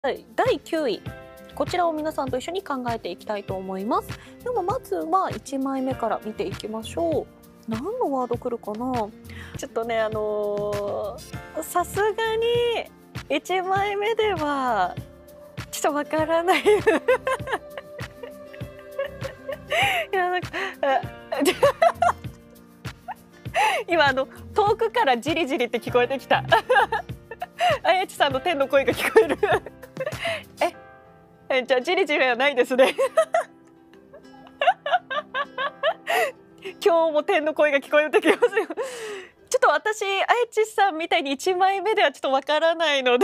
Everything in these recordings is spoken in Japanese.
第9位、こちらを皆さんと一緒に考えていきたいと思います。でもまずは1枚目から見ていきましょう。何のワード来るかな。ちょっとねさすがに1枚目ではちょっとわからない。いやなんか今遠くからジリジリって聞こえてきた。あやちさんの天の声が聞こえる。じゃあジリジリはないですね。今日も天の声が聞こえてきますよ。ちょっと私あやちさんみたいに1枚目ではちょっとわからないので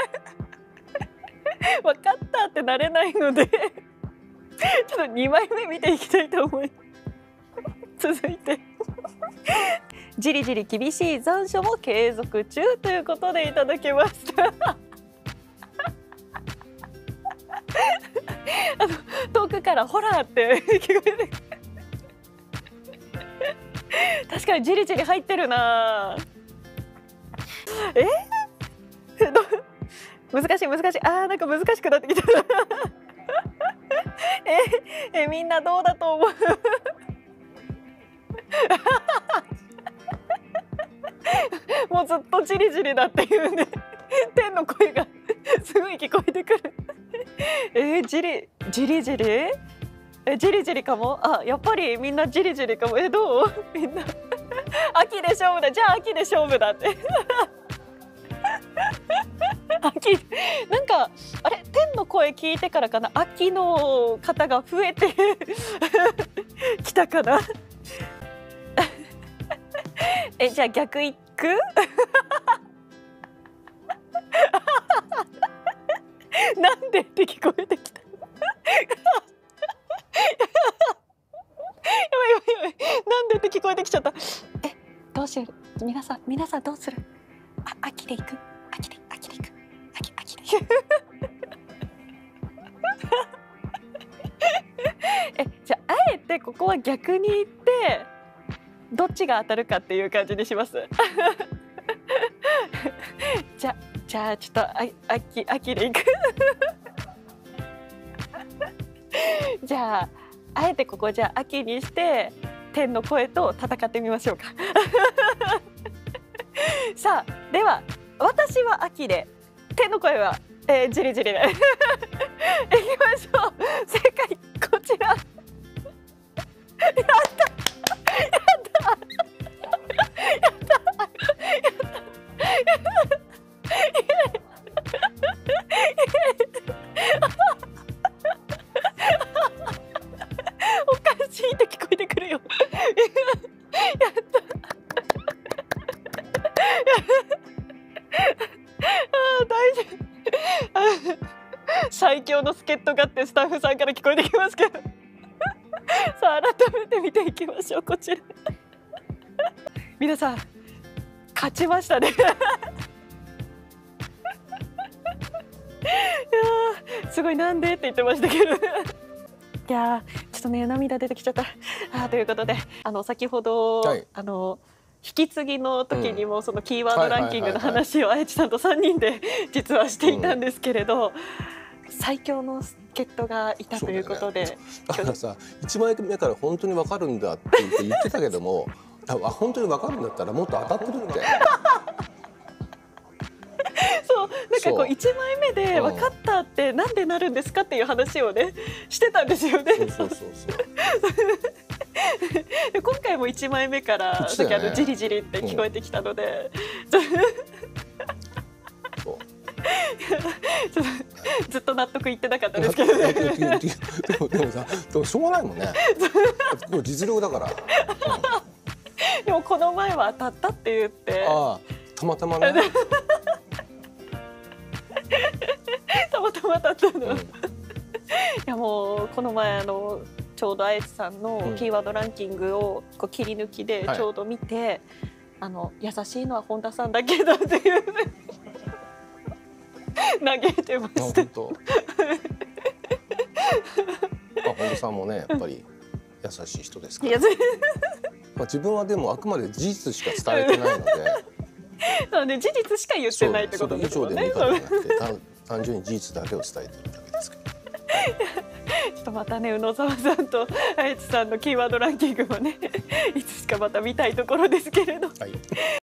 分かったってなれないのでちょっと2枚目見ていきたいと思います。続いてじりじり厳しい残暑も継続中ということでいただきました。遠くからホラーって聞こえて確かにじりじり入ってるな。難しい難しい。なんか難しくなってきた。みんなどうだと思う。もうずっとじりじりだっていうね、天の声がすごい聞こえてくる。じりじりじりじりかも。やっぱりみんなじりじりかも。どうみんな。秋で勝負だ。じゃあ秋で勝負だって。秋なんかあれ天の声聞いてからかな、秋の方が増えてきたかな。じゃあ逆いく？なんでって聞こえてきた。やばいなんでって聞こえてきちゃった。どうしよう。皆さんどうする？秋で行く？秋で行く？秋で行く？じゃああえてここは逆に言ってどっちが当たるかっていう感じにします。じゃあちょっと秋でいく。じゃああえてここじゃあ秋にして天の声と戦ってみましょうか。さあでは私は秋で天の声は、じりじりで。いきましょう。正解こちら。やったおかしいって聞こえてくるよ。やった。大丈夫。最強の助っ人がってスタッフさんから聞こえてきますけど。さあ改めて見ていきましょう。こちら。皆さん勝ちましたね。いやすごいなんでって言ってましたけど。いやちょっとね涙出てきちゃった。ということで先ほど、 はい、 引き継ぎの時にもそのキーワードランキングの話をあやちさんと3人で実はしていたんですけれど、最強の助っ人がいたということで、 ね、だからさ1枚目から本当に分かるんだって言ってたけども本当に分かるんだったらもっと当たってるって。 そうなんかこう1枚目で分かったってなんでなるんですかっていう話をねしてたんですよね。 そう今回も1枚目からさっきジリジリって聞こえてきたので、ずっと納得いってなかったですけどね。 でもさしょうがないもんね。実力だから。 でもこの前は当たったって言って。 たまたまね。 たまたま当たったの。いやもうこの前ちょうどあやちさんのキーワードランキングをこう切り抜きでちょうど見て、優しいのは本田さんだけだっていう嘆いてました。 本田さんもねやっぱり優しい人ですから。自分はでもあくまで事実しか伝えてないので。 そうね、事実しか言ってないってことですよね。 単純に事実だけを伝えてるだけですけど。 ちょっとまたね、宇野沢さんとあやちさんのキーワードランキングもねいつしかまた見たいところですけれど。 はい